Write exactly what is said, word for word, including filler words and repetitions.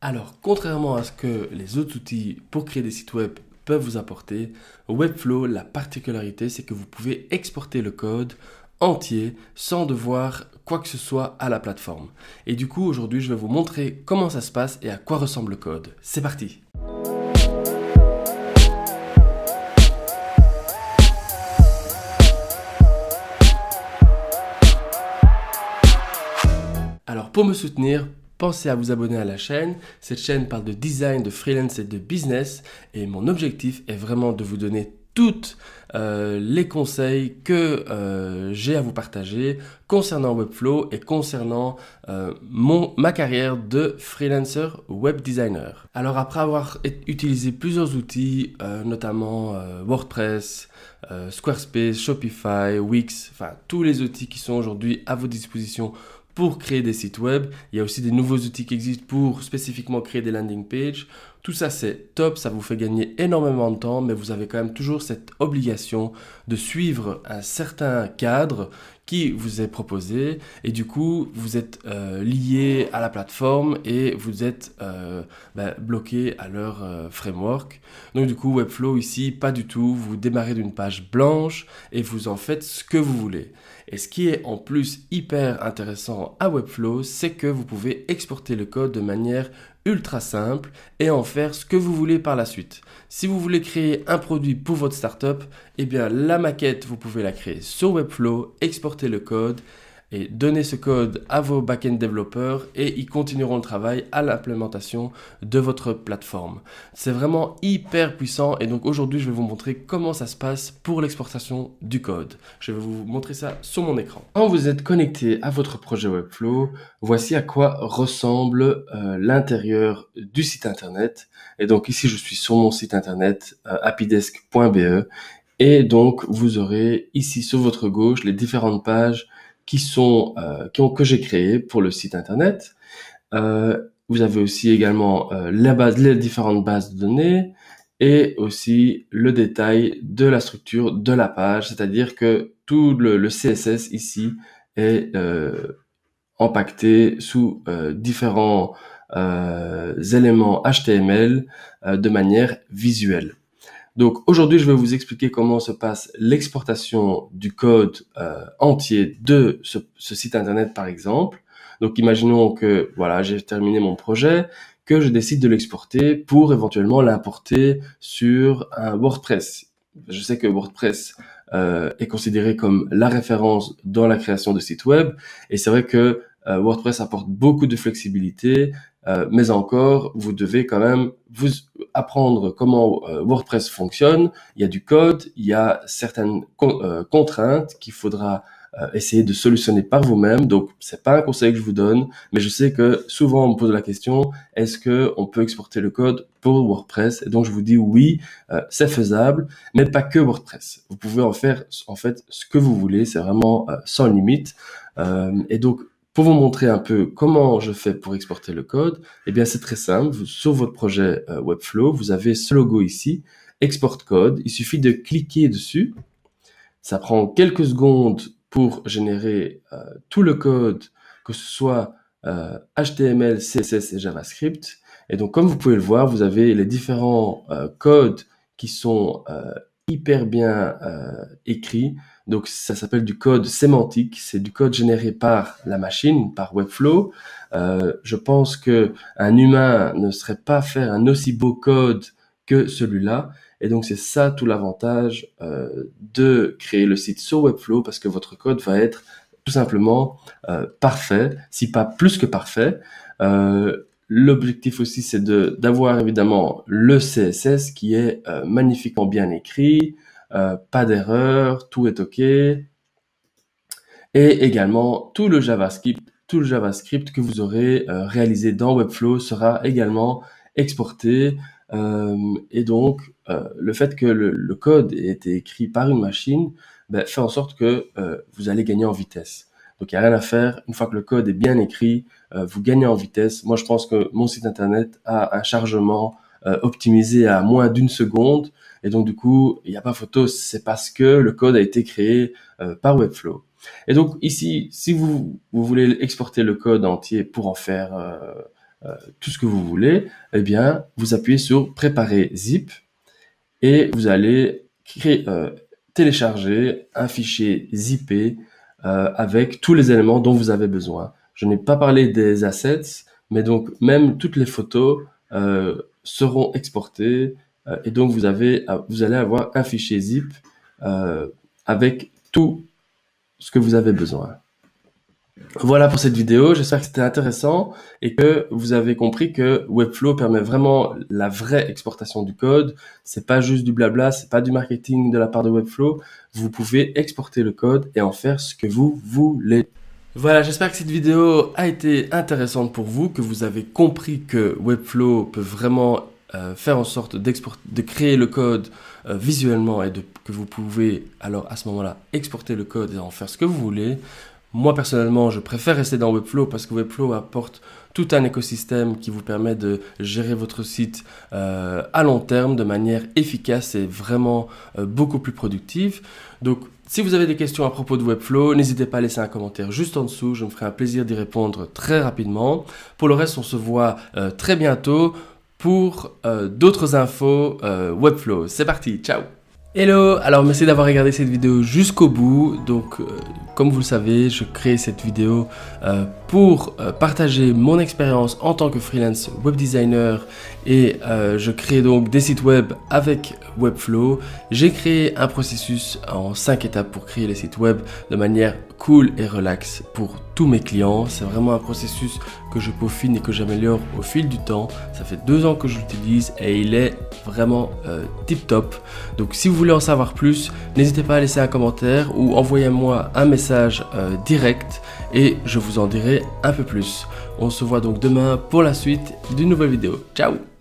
Alors, contrairement à ce que les autres outils pour créer des sites web peuvent vous apporter, Webflow, la particularité, c'est que vous pouvez exporter le code entier sans devoir quoi que ce soit à la plateforme. Et du coup, aujourd'hui, je vais vous montrer comment ça se passe et à quoi ressemble le code. C'est parti! Alors, pour me soutenir, pensez à vous abonner à la chaîne. Cette chaîne parle de design, de freelance et de business. Et mon objectif est vraiment de vous donner toutes euh, les conseils que euh, j'ai à vous partager concernant Webflow et concernant euh, mon, ma carrière de freelancer web designer. Alors après avoir utilisé plusieurs outils, euh, notamment euh, WordPress, euh, Squarespace, Shopify, Wix, enfin tous les outils qui sont aujourd'hui à votre disposition pour créer des sites web. Il y a aussi des nouveaux outils qui existent pour spécifiquement créer des landing pages. Tout ça, c'est top, ça vous fait gagner énormément de temps, mais vous avez quand même toujours cette obligation de suivre un certain cadre qui vous est proposé et du coup, vous êtes euh, lié à la plateforme et vous êtes euh, ben, bloqué à leur euh, framework. Donc du coup, Webflow ici, pas du tout. Vous démarrez d'une page blanche et vous en faites ce que vous voulez. Et ce qui est en plus hyper intéressant à Webflow, c'est que vous pouvez exporter le code de manière ultra simple et en faire ce que vous voulez par la suite. Si vous voulez créer un produit pour votre startup, eh bien la maquette, vous pouvez la créer sur Webflow, exporter le code et donner ce code à vos back-end développeurs et ils continueront le travail à l'implémentation de votre plateforme. C'est vraiment hyper puissant et donc aujourd'hui je vais vous montrer comment ça se passe pour l'exportation du code. Je vais vous montrer ça sur mon écran. Quand vous êtes connecté à votre projet Webflow, voici à quoi ressemble euh, l'intérieur du site internet. Et donc ici je suis sur mon site internet euh, happydesk point b e et donc vous aurez ici sur votre gauche les différentes pages qui sont euh, qui ont, que j'ai créé pour le site internet. Euh, vous avez aussi également euh, la base, les différentes bases de données et aussi le détail de la structure de la page, c'est-à-dire que tout le, le C S S ici est euh, empaqueté sous euh, différents euh, éléments H T M L euh, de manière visuelle. Donc aujourd'hui, je vais vous expliquer comment se passe l'exportation du code euh, entier de ce, ce site internet par exemple. Donc imaginons que voilà, j'ai terminé mon projet, que je décide de l'exporter pour éventuellement l'importer sur un WordPress. Je sais que WordPress euh, est considéré comme la référence dans la création de sites web et c'est vrai que euh, WordPress apporte beaucoup de flexibilité. Euh, mais encore, vous devez quand même vous apprendre comment euh, WordPress fonctionne. Il y a du code, il y a certaines con euh, contraintes qu'il faudra euh, essayer de solutionner par vous-même. Donc, c'est pas un conseil que je vous donne, mais je sais que souvent on me pose la question est-ce que on peut exporter le code pour WordPress? Et donc, je vous dis oui, euh, c'est faisable, mais pas que WordPress. Vous pouvez en faire en fait ce que vous voulez. C'est vraiment euh, sans limite. Euh, et donc pour vous montrer un peu comment je fais pour exporter le code, eh bien c'est très simple. Sur votre projet euh, Webflow, vous avez ce logo ici, Export Code. Il suffit de cliquer dessus. Ça prend quelques secondes pour générer euh, tout le code, que ce soit euh, H T M L, C S S et JavaScript. Et donc comme vous pouvez le voir, vous avez les différents euh, codes qui sont euh, hyper bien euh, écrits. Donc ça s'appelle du code sémantique, c'est du code généré par la machine, par Webflow. Euh, je pense que un humain ne serait pas faire un aussi beau code que celui-là. Et donc c'est ça tout l'avantage euh, de créer le site sur Webflow parce que votre code va être tout simplement euh, parfait, si pas plus que parfait. Euh, L'objectif aussi c'est de d'avoir évidemment le C S S qui est euh, magnifiquement bien écrit. Euh, pas d'erreur, tout est OK. Et également, tout le JavaScript, tout le JavaScript que vous aurez euh, réalisé dans Webflow sera également exporté. Euh, et donc, euh, le fait que le, le code ait été écrit par une machine ben, fait en sorte que euh, vous allez gagner en vitesse. Donc, il n'y a rien à faire. Une fois que le code est bien écrit, euh, vous gagnez en vitesse. Moi, je pense que mon site internet a un chargement euh, optimisé à moins d'une seconde. Et donc, du coup, il n'y a pas photo, c'est parce que le code a été créé euh, par Webflow. Et donc, ici, si vous, vous voulez exporter le code entier pour en faire euh, euh, tout ce que vous voulez, eh bien, vous appuyez sur préparer zip et vous allez créer, euh, télécharger un fichier zippé euh, avec tous les éléments dont vous avez besoin. Je n'ai pas parlé des assets, mais donc même toutes les photos euh, seront exportées euh, et donc vous, avez, vous allez avoir un fichier zip euh, avec tout ce que vous avez besoin. Voilà pour cette vidéo, j'espère que c'était intéressant et que vous avez compris que Webflow permet vraiment la vraie exportation du code. C'est pas juste du blabla, c'est pas du marketing de la part de Webflow. Vous pouvez exporter le code et en faire ce que vous voulez. Voilà, j'espère que cette vidéo a été intéressante pour vous, que vous avez compris que Webflow peut vraiment euh, faire en sorte d'exporter, de créer le code euh, visuellement et de, que vous pouvez alors à ce moment-là exporter le code et en faire ce que vous voulez. Moi, personnellement, je préfère rester dans Webflow parce que Webflow apporte tout un écosystème qui vous permet de gérer votre site euh, à long terme de manière efficace et vraiment euh, beaucoup plus productive. Donc, si vous avez des questions à propos de Webflow, n'hésitez pas à laisser un commentaire juste en dessous. Je me ferai un plaisir d'y répondre très rapidement. Pour le reste, on se voit euh, très bientôt pour euh, d'autres infos euh, Webflow. C'est parti, ciao! Hello, alors merci d'avoir regardé cette vidéo jusqu'au bout. Donc euh, comme vous le savez, je crée cette vidéo euh, pour euh, partager mon expérience en tant que freelance web designer et euh, je crée donc des sites web avec Webflow. J'ai créé un processus en cinq étapes pour créer les sites web de manière cool et relax pour tous mes clients. C'est vraiment un processus que je peaufine et que j'améliore au fil du temps. Ça fait deux ans que je l'utilise et il est vraiment euh, tip top. Donc si vous voulez en savoir plus, n'hésitez pas à laisser un commentaire ou envoyez-moi un message euh, direct et je vous en dirai un peu plus. On se voit donc demain pour la suite d'une nouvelle vidéo. Ciao!